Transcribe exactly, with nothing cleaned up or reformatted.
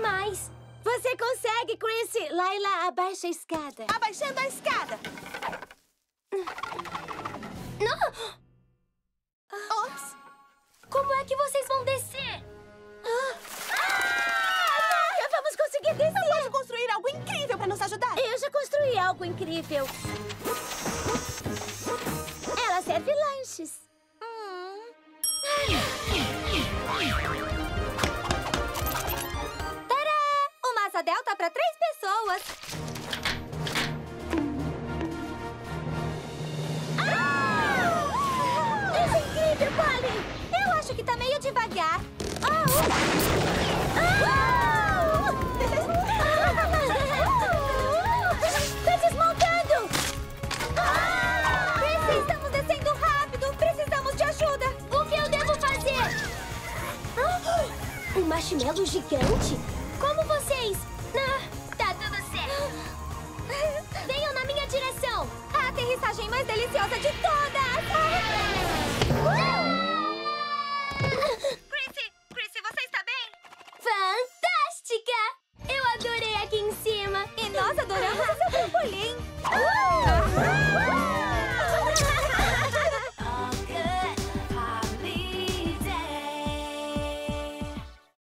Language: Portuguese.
demais. Você consegue, Chrissy. Layla, abaixa a escada. Abaixando a escada. Não! Ops. Como é que vocês vão descer? Ah, nunca vamos conseguir descer. Não pode construir algo incrível para nos ajudar. Eu já construí algo incrível. Ela serve lanches. Hum. Tadá! Uma asa delta para três pessoas. Isso é incrível, Polly. Eu acho que tá meio devagar. Tá desmontando. Chrissy, estamos descendo rápido. Precisamos de ajuda. O que eu devo fazer? Um marshmallow gigante? Como vocês? Ah, tá tudo certo. Venham na minha direção. A aterrissagem mais deliciosa de todas. Chrissy, Chrissy, você está bem? Fantástica! Eu adorei aqui em cima. E nós adoramos o seu trampolim.